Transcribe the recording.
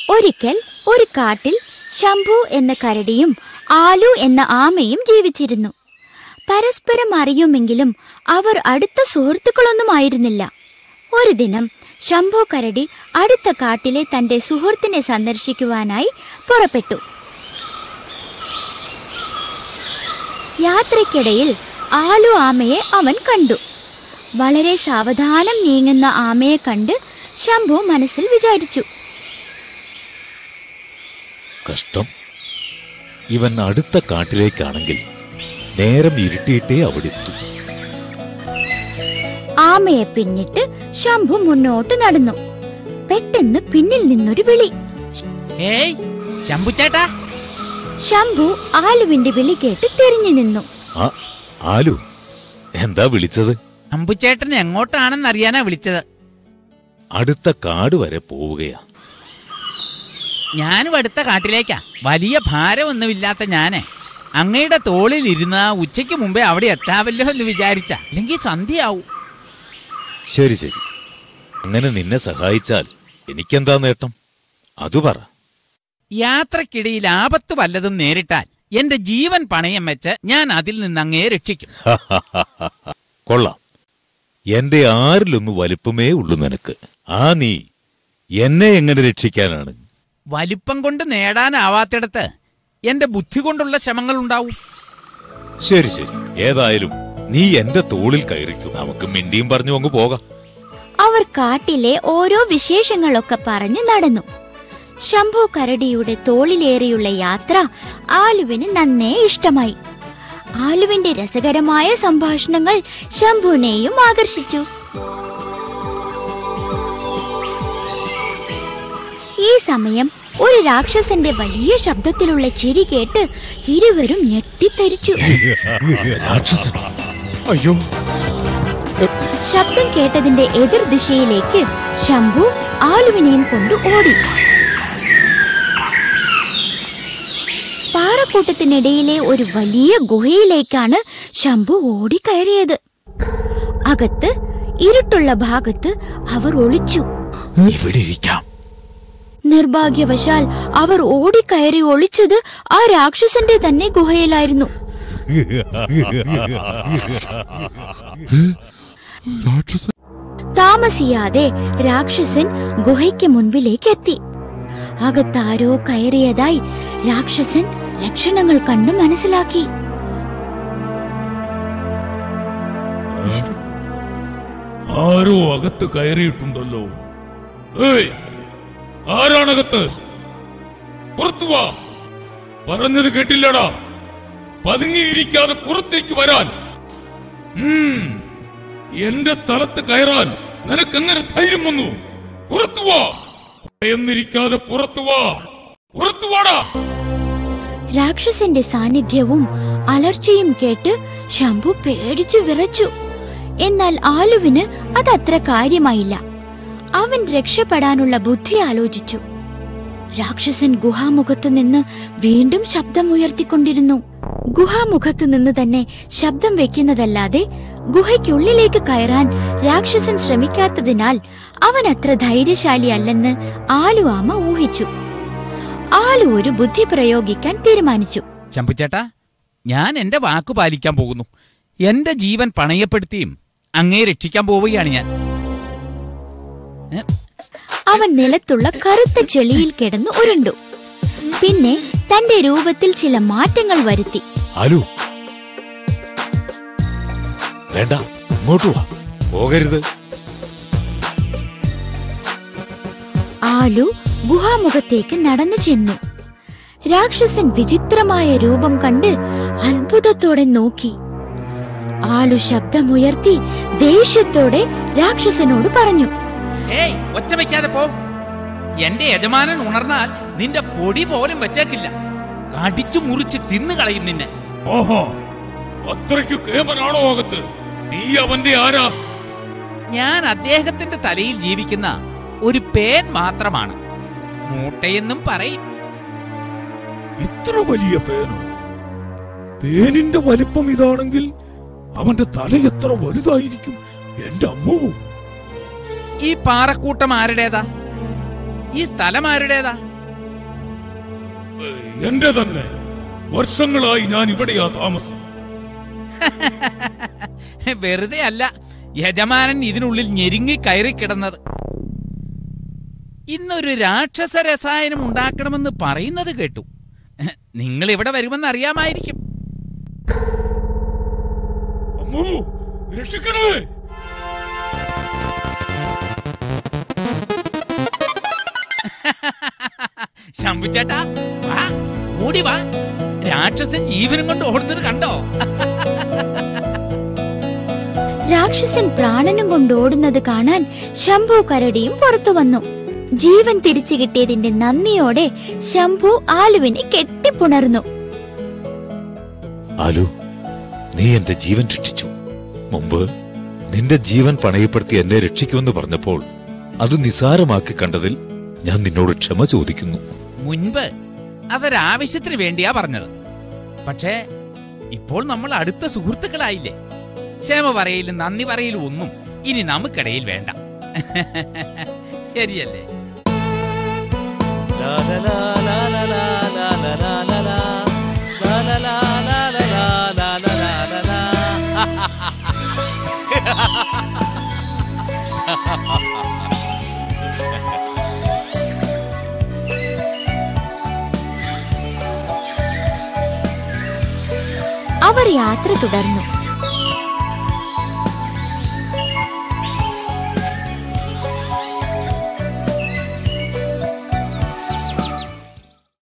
ഒരിക്കൽ ഒരു കാട്ടിൽ ശംഭു എന്ന കരടിയും ആലു എന്ന ആമയും ജീവിച്ചിരുന്നു. പരസ്പരം അറിയുമെങ്കിലും അവർ അടുത്ത സുഹൃത്തുക്കളൊന്നുമായിരുന്നില്ല. ഒരു ദിനം ശംഭു കരടി അടുത്ത കാട്ടിലെ തന്റെ സുഹൃത്തിനെ സന്ദർശിക്കുവാനായി പുറപ്പെട്ടു. യാത്രയ്ക്കിടയിൽ ആലു ആമയെ അവൻ കണ്ടു. വളരെ സാവധാനം നീങ്ങുന്ന ആമയെ കണ്ട് ശംഭു മനസ്സിൽ വിചാരിച്ചു, കഷ്ടം, ഇവൻ അടുത്ത കാട്ടിലേക്കാണെങ്കിൽ നേരം ഇരുട്ടിയിട്ടേ അവിടെ എത്തൂ. ആമയെ പിന്നിട്ട് ശംഭു മുന്നോട്ട് നടന്നു. പെട്ടെന്ന് പിന്നിൽ നിന്നൊരു വിളി. ശംഭു ആലുവിന്റെ വിളി കേട്ട് തിരിഞ്ഞു നിന്നു. ആലു, എന്താ വിളിച്ചത്? ശംഭുച്ചേട്ടൻ എങ്ങോട്ടാണെന്ന് അറിയാനാ വിളിച്ചത്. അടുത്ത കാട് വരെ പോവുകയാ. ഞാനും അടുത്ത കാട്ടിലേക്കാ. വലിയ ഭാരമൊന്നുമില്ലാത്ത ഞാന് അങ്ങയുടെ തോളിൽ ഇരുന്ന ഉച്ചയ്ക്ക് മുമ്പേ അവിടെ എത്താവല്ലോ എന്ന് വിചാരിച്ച, അല്ലെങ്കിൽ സന്ധ്യയാവും. ശരി ശരി, അങ്ങനെ നിന്നെ സഹായിച്ചാൽ എനിക്കെന്താ നേട്ടം, അതു പറ. യാത്രക്കിടയിൽ ആപത്ത് വല്ലതും നേരിട്ടാൽ എന്റെ ജീവൻ പണയം വെച്ച് ഞാൻ അതിൽ നിന്ന് അങ്ങേ രക്ഷിക്കും. കൊള്ളാം, എന്റെ ആരിലൊന്നു വലിപ്പമേ ഉള്ളൂ നിനക്ക്. നീ എന്നെ എങ്ങനെ രക്ഷിക്കാനാണ്? വലിപ്പം കൊണ്ട് നേടാനാവാത്തിടത്ത് എന്റെ ബുദ്ധി കൊണ്ടുള്ള ശ്രമങ്ങൾ ഉണ്ടാവും. ശരി ശരി, ഏതായാലും നീ എന്റെ തോളിൽ കയറിക്കൂ. നമുക്ക് മിണ്ടിയും പറഞ്ഞു അങ്ങ് പോകാം. അവർ കാട്ടിലെ ഓരോ വിശേഷങ്ങളൊക്കെ പറഞ്ഞു നടന്നു. ശംഭു കരടിയുടെ തോളിലേറിയുള്ള യാത്ര ആലുവിന് നന്നേ ഇഷ്ടമായി. ആലുവിന്റെ രസകരമായ സംഭാഷണങ്ങൾ ശംഭുവിനെയും ആകർഷിച്ചു. ഈ സമയം ഒരു രാക്ഷസന്റെ വലിയ ശബ്ദത്തിലുള്ള ചിരി കേട്ട് ഇരുവരും ഞെട്ടിത്തരിച്ചു. അയ്യോ! ശബ്ദം കേട്ടതിന്റെ എതിർ ദിശയിലേക്ക് ശംഭു ആലുവിനെയും കൊണ്ട് ഓടി. പാറക്കൂട്ടത്തിനിടയിലെ ഒരു വലിയ ഗുഹയിലേക്കാണ് ശംഭു ഓടിക്കയറിയത്. അകത്ത് ഇരുട്ടുള്ള ഭാഗത്ത് അവർ ഒളിച്ചു. ഇവിടെ ഇരിക്കാം. നിർഭാഗ്യവശാൽ അവർ ഓടിക്കയറി ഒളിച്ചത് ആ രാക്ഷസന്റെ തന്നെ ഗുഹയിലായിരുന്നു. താമസിയാതെ രാക്ഷസൻ ഗുഹയ്ക്ക് മുൻപിലേക്ക് എത്തി. അകത്താരോ കയറിയതായി രാക്ഷസൻ ലക്ഷണങ്ങൾ കണ്ട് മനസ്സിലാക്കി. ആരോ അകത്ത് കയറിയിട്ടുണ്ടല്ലോ. ആരാണകത്ത്? പുറത്തു വാ. പറഞ്ഞത് കേട്ടില്ലടാ. പതുങ്ങിയിരിക്കാതെ പുറത്തേക്ക് വരാൻ. എന്റെ സ്ഥലത്ത് കയറാൻ നിനക്കെങ്ങനെ ധൈര്യം വന്നു? പുറത്തു വാ. ഭയന്നിരിക്കാതെ പുറത്തു വാ. പുറത്തു വാടാ. രാക്ഷസന്റെ സാന്നിധ്യവും അലർച്ചയും കേട്ട് ശംഭു പേടിച്ചു വിറച്ചു. എന്നാൽ ആലുവിന് അതത്ര കാര്യമായില്ല. അവൻ രക്ഷപ്പെടാനുള്ള ബുദ്ധി ആലോചിച്ചു. രാക്ഷസൻ ഗുഹാമുഖത്തു നിന്ന് വീണ്ടും ശബ്ദമുയർത്തിക്കൊണ്ടിരുന്നു. ഗുഹാമുഖത്തു നിന്ന് തന്നെ ശബ്ദം വെക്കുന്നതല്ലാതെ ഗുഹയ്ക്കുള്ളിലേക്ക് കയറാൻ രാക്ഷസൻ ശ്രമിക്കാത്തതിനാൽ അവൻ അത്ര ധൈര്യശാലിയല്ലെന്ന് ആലു ആമ ഊഹിച്ചു. ആലു ഒരു ബുദ്ധി പ്രയോഗിക്കാൻ തീരുമാനിച്ചു. ശംഭുച്ചേട്ടാ, ഞാൻ എന്റെ വാക്കു പാലിക്കാൻ പോകുന്നു. എന്റെ ജീവൻ പണയപ്പെടുത്തിയും അങ്ങേ രക്ഷിക്കാൻ പോവുകയാണ് ഞാൻ. അവൻ നിലത്തുള്ള കറുത്ത ചെളിയിൽ കിടന്നു ഉരുണ്ടു. പിന്നെ തന്റെ രൂപത്തിൽ ചില മാറ്റങ്ങൾ വരുത്തി. ആലു, വേണ്ട, ഇങ്ങോട്ട് വാ, പോകരുത്. ആലു ഗുഹാമുഖത്തേക്ക് നടന്നു ചെന്നു. രാക്ഷസൻ വിചിത്രമായ രൂപം കണ്ട് അത്ഭുതത്തോടെ നോക്കി. ആലു ശബ്ദമുയർത്തി ദേഷ്യത്തോടെ രാക്ഷസനോട് പറഞ്ഞു, ഒച്ച വയ്ക്കാതെ പോ. എന്റെ യജമാനൻ ഉണർന്നാൽ നിന്റെ പൊടി പോലും വെച്ചേക്കില്ല. കടിച്ചു മുറിച്ച് തിന്നുകളയും നിന്നെ. ഓഹോ, അത്രയ്ക്ക് കേമനാണോ അകത്ത്? നീ അവന്റെ ആരാ? ഞാൻ അദ്ദേഹത്തിന്റെ തലയിൽ ജീവിക്കുന്ന ഒരു പേൻ മാത്രമാണ്. മൂട്ടയെന്നും പറയും. ഇത്ര വലിയ പേനോ? പേനിന്റെ വലിപ്പം ഇതാണെങ്കിൽ അവന്റെ തല എത്ര വലുതായിരിക്കും? എന്റെ അമ്മോ! ഈ പാറക്കൂട്ടം ആരുടേതാ? ഈ സ്ഥലം ആരുടേതാ? എന്റെ തന്നെ. വർഷങ്ങളായി ഞാൻ ഇവിടെയാ താമസം. വെറുതെ അല്ല യജമാനൻ ഇതിനുള്ളിൽ ഞെരുങ്ങി കയറി കിടന്നത്. ഇന്നൊരു രാക്ഷസ രസായനം ഉണ്ടാക്കണമെന്ന് പറയുന്നത് കേട്ടു. നിങ്ങൾ ഇവിടെ വരുമെന്ന് അറിയാമായിരിക്കും. അമ്മോ, രക്ഷിക്കണേ! ശംഭുചേട്ടാ, വാ, ഓടി വാ. രാക്ഷസൻ ജീവനും കൊണ്ട് ഓടുന്നത് കണ്ടോ? രാക്ഷസൻ പ്രാണനും കൊണ്ട് ഓടുന്നത് കാണാൻ ശംഭു കരടിയും പുറത്തു വന്നു. ജീവൻ തിരിച്ചു കിട്ടിയതിന്റെ നന്ദിയോടെ ശംഭു ആലുവിനെ കെട്ടിപ്പുണർന്നു. ആലു, നീ എന്റെ ജീവൻ രക്ഷിച്ചു. മുമ്പ് നിന്റെ ജീവൻ പണയപ്പെടുത്തി എന്നെ രക്ഷിക്കുമെന്ന് പറഞ്ഞപ്പോൾ അത് നിസാരമാക്കി കണ്ടതിൽ ഞാൻ നിന്നോട് ക്ഷമ ചോദിക്കുന്നു. മുൻപ് അതൊരാവശ്യത്തിന് വേണ്ടിയാ പറഞ്ഞത്. പക്ഷേ ഇപ്പോൾ നമ്മൾ അടുത്ത സുഹൃത്തുക്കളായില്ലേ. ക്ഷമ പറയലും നന്ദി പറയലും ഒന്നും ഇനി നമുക്കിടയിൽ വേണ്ട. ശരിയല്ലേ? അവർ യാത്ര തുടർന്നു.